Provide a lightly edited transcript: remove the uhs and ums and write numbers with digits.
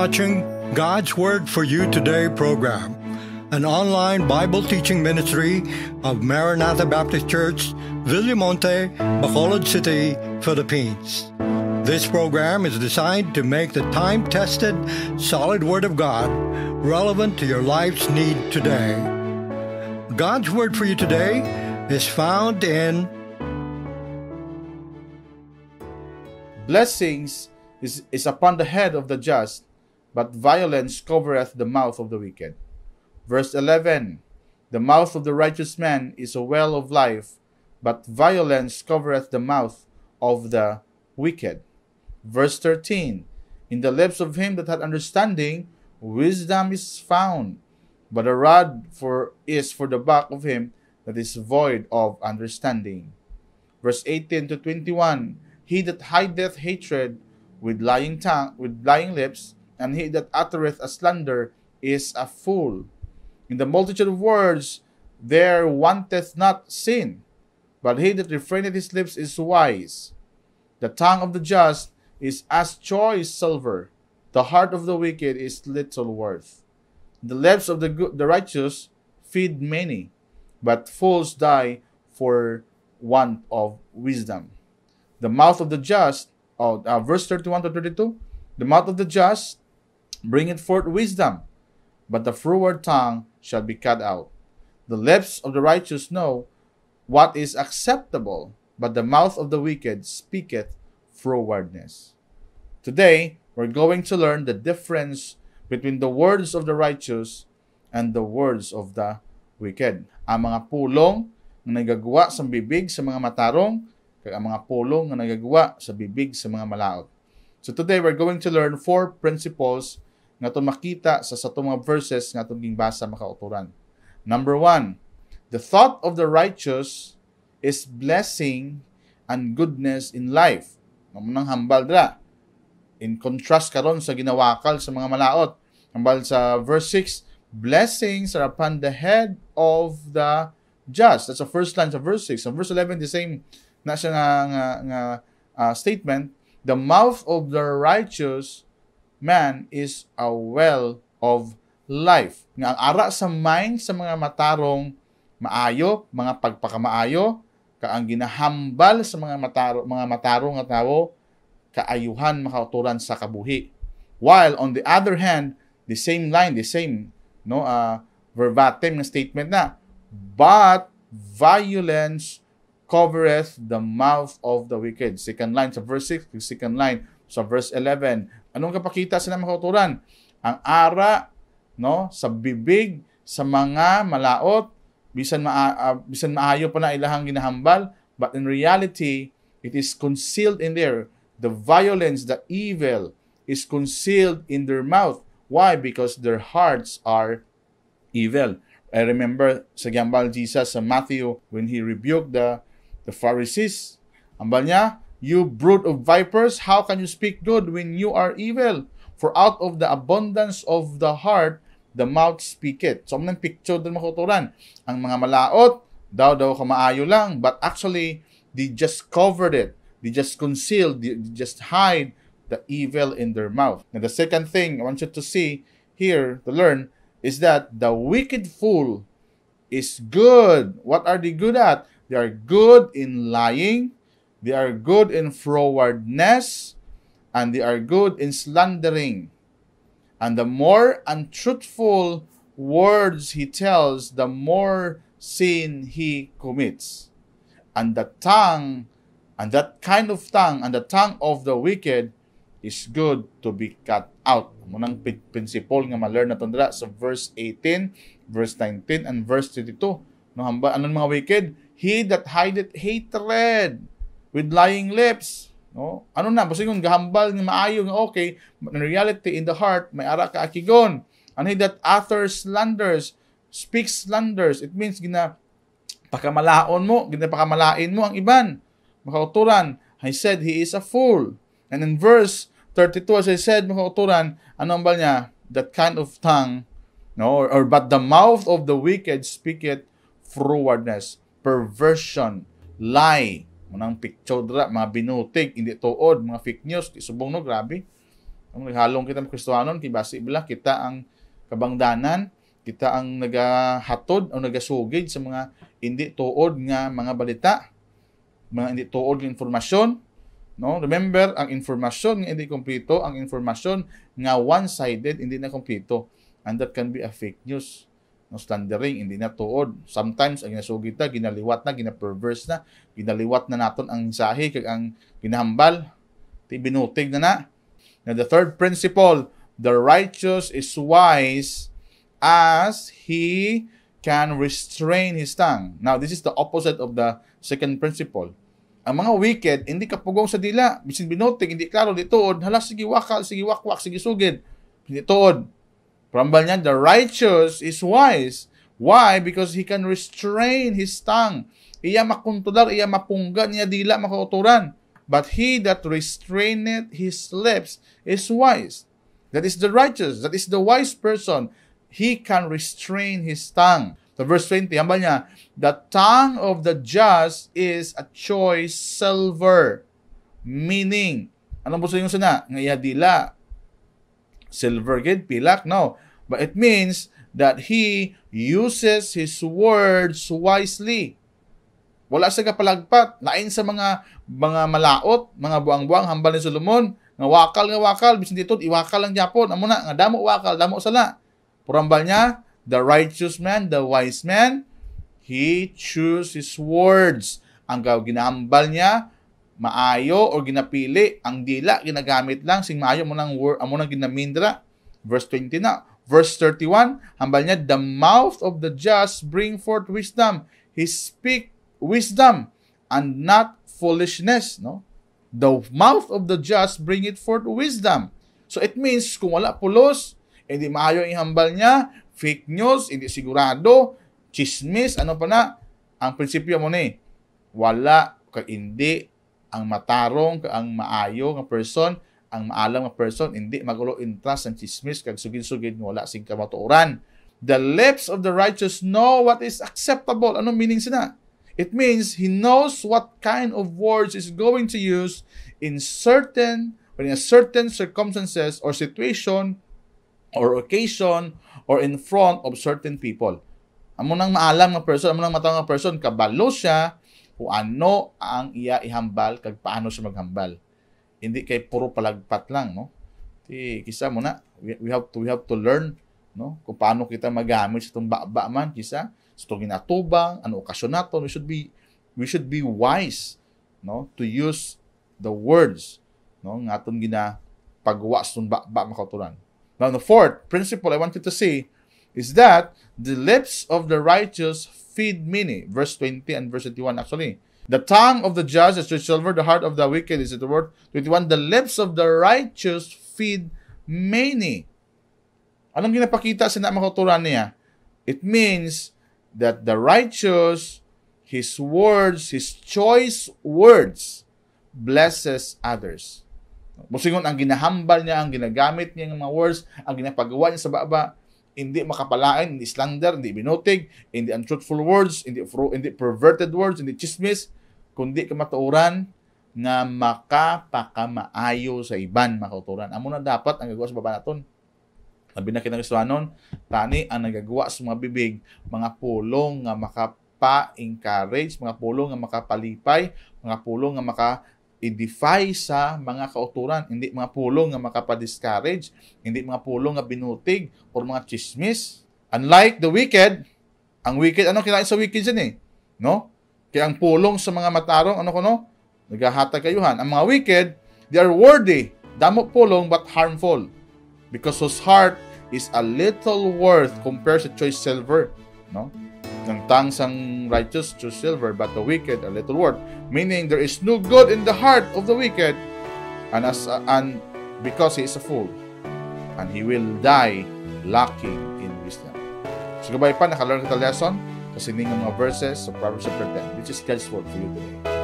watching God's Word for You Today program, an online Bible teaching ministry of Maranatha Baptist Church, Villamonte, Bacolod City, Philippines. This program is designed to make the time-tested, solid Word of God relevant to your life's need today. God's Word for You today is found in Blessings is upon the head of the just, but violence covereth the mouth of the wicked. Verse 11, the mouth of the righteous man is a well of life, but violence covereth the mouth of the wicked. Verse 13, in the lips of him that hath understanding, wisdom is found, but a rod is for the back of him that is void of understanding. Verse 18 to 21, he that hideth hatred with lying lips, and he that uttereth a slander is a fool. In the multitude of words there wanteth not sin, but he that refraineth his lips is wise. The tongue of the just is as choice silver, the heart of the wicked is little worth. The lips of the righteous feed many, but fools die for want of wisdom. The mouth of the just, verse 31 to 32, the mouth of the just bringeth forth wisdom, but the froward tongue shall be cut out. The lips of the righteous know what is acceptable, but the mouth of the wicked speaketh frowardness. Today, we're going to learn the difference between the words of the righteous and the words of the wicked. Ang mga pulong na nagagawa sa bibig sa mga matarong, kag ang mga pulong na nagagawa sa bibig sa mga malaot. So today, we're going to learn 4 principles nga itong makita sa itong mga verses nga itong gingbasa makauturan. Number 1, the thought of the righteous is blessing and goodness in life. Mamunang hambal dira. In contrast karon sa ginawakal sa mga malaot. Hambal sa verse 6, blessings are upon the head of the just. That's the first line sa verse 6. Sa verse 11, the same na siya nga statement. The mouth of the righteous man is a well of life. Nga ang ara sa mind sa mga matarong maayo, mga pagpakamaayo, kaang ginahambal sa mga matarong nga tawo, kaayuhan makauturan sa kabuhi. While on the other hand, the same line, the same verbatim na statement na, but violence covereth the mouth of the wicked. Second line sa verse 6, second line sa verse 11. Anong kapakita sa mga kauturan? Ang ara sa bibig sa mga malaot, bisan maayo pa na ilahang ginahambal, but in reality, it is concealed in there. The violence, the evil is concealed in their mouth. Why? Because their hearts are evil. I remember sa gambal Jesus sa Matthew when he rebuked the Pharisees. Ambal niya, you brood of vipers, how can you speak good when you are evil? For out of the abundance of the heart, the mouth speaketh. So, manang picture din makuturan. Ang mga malaot, daw kamaayo lang, but actually, they just covered it. They just concealed, they just hide the evil in their mouth. And the second thing I want you to see here, to learn, is that the wicked fool is good. What are they good at? They are good in lying, they are good in frowardness, and they are good in slandering. And the more untruthful words he tells, the more sin he commits. And the tongue, and that kind of tongue, and the tongue of the wicked is good to be cut out. Munang principle nga ma-learn na tundra sa verse 18, verse 19, and verse 22. Anong mga wicked? He that hideth hatred with lying lips. Ano na? Basta yung gahambal ng maayo nga okay, but in reality, in the heart, may ara ka akigon. And he that utters slanders, speaks slanders. It means pakamalain mo ang iban. Makauturan, I said he is a fool. And in verse 32, as I said, makauturan, ano ba niya? That kind of tongue, but the mouth of the wicked speaketh frowardness, perversion, lie. Munang picture dra, mga binutig, hindi tuod, mga fake news, isubong grabe. Ang halong kita Kristohanon, kibasi bila kita ang kabangdanan, kita ang nagahatod o nagasugid sa mga hindi tuod nga mga balita, mga hindi tuod nga informasyon. No? Remember, ang informasyon nga hindi kompleto, ang informasyon nga one-sided, hindi na kompleto. And that can be a fake news. No, slandering, hindi na tuod. Sometimes, ang ginasugid na, ginaliwat na, ginaperverse na, ginaliwat na naton ang mensahe, kag ang ginahambal, binutig na. Now, the third principle, the righteous is wise as he can restrain his tongue. Now, this is the opposite of the second principle. Ang mga wicked, hindi kapugong sa dila. Bisin binutig, hindi klaro, di tuod. Hala, sige wakal, sige wakwak, sige sugid. Hindi tuod. Parambal niya, the righteous is wise. Why? Because he can restrain his tongue. Iya makuntular, iya mapungga niya dila makauturan. But he that restraineth his lips is wise. That is the righteous. That is the wise person. He can restrain his tongue. So verse 20, hambal niya, the tongue of the just is a choice silver. Meaning, anong gusto yung sana? Nga iya dila. Silver gid, pilak? No. But it means that he uses his words wisely. Wala sa kapalagpat. Lain sa mga malaot, mga buang-buang, hambal ni Solomon, nga wakal, bisin dito, iwakal lang Japon. Amo na, nga damo wakal, damo sala. Purambal niya, the righteous man, the wise man, he chooses his words. Ang ginahambal niya, maayo o ginapili. Ang dila, ginagamit lang, sing maayo mo nang ginamindra. Verse 20 na. Verse 31, hambal niya, the mouth of the just bring forth wisdom. He speak wisdom and not foolishness. No? The mouth of the just bring it forth wisdom. So it means, kung wala pulos, hindi maayo ang hambal niya, fake news, hindi sigurado, chismis, ano pa na, ang prinsipyo mo ni, wala ka hindi ang matarong, ang maayo nga person, ang maalam nga person, hindi magulo intras ang chismis, kag sugid-sugid, wala sing kamatuoran. The lips of the righteous know what is acceptable. Anong meaning sina? It means he knows what kind of words is going to use in certain circumstances or situation or occasion or in front of certain people. Amo nang maalam nga person, amo nang matang nga person, kabalo siya kung ano ang iya ihambal kag paano siya maghambal. Hindi kay puro palagpat lang, no? Kisa mo na, we have to learn, no? Kung paano kita magamit sa itong ba man, kisa sa itong ginatubang, ano okasyon nato, we should be wise, no? To use the words, no? Nga atong ginapagawa sa itong ba makauturan. Now, the fourth principle I want you to see is that the lips of the righteous feed many. Verse 20 and verse 21 actually. The tongue of the just is silver, the heart of the wicked is the word. 21, the lips of the righteous feed many. Anong ginapakita sa makauturan niya? It means that the righteous, his words, his choice words, blesses others. Musingon, ang ginahambal niya, ang ginagamit niya ng mga words, ang ginapagawa niya sa baba, hindi makapalain, hindi slander, hindi binutig, hindi untruthful words, hindi perverted words, hindi chismis, kundi kamatuoran nga makapakamaayo sa iban makauturan. Amo na dapat ang gagawa sa baba naton. Sabi na kinagasuanon, tani ang nagagawa sa mga bibig, mga pulong nga makapa-encourage, mga pulong nga makapalipay, mga pulong nga maka-edify sa mga kauturan, hindi mga pulong nga makapa-discourage, hindi mga pulong nga binutig o mga chismis. Unlike the wicked, ang wicked, ano kinain sa wicked dyan eh? No? Kaya ang pulong sa mga matarong, ano ko no? Naghahatag kayuhan. Ang mga wicked, they are worthy, damo pulong but harmful. Because whose heart is a little worth compared to choice silver. No? Ng tongue sang righteous choice silver, but the wicked a little worth. Meaning there is no good in the heart of the wicked, and because he is a fool, and he will die lacking in wisdom. So gabay pa, nakalearn kita lesson kasi ng mga verses sa Proverbs chapter 10, which is God's word for you today.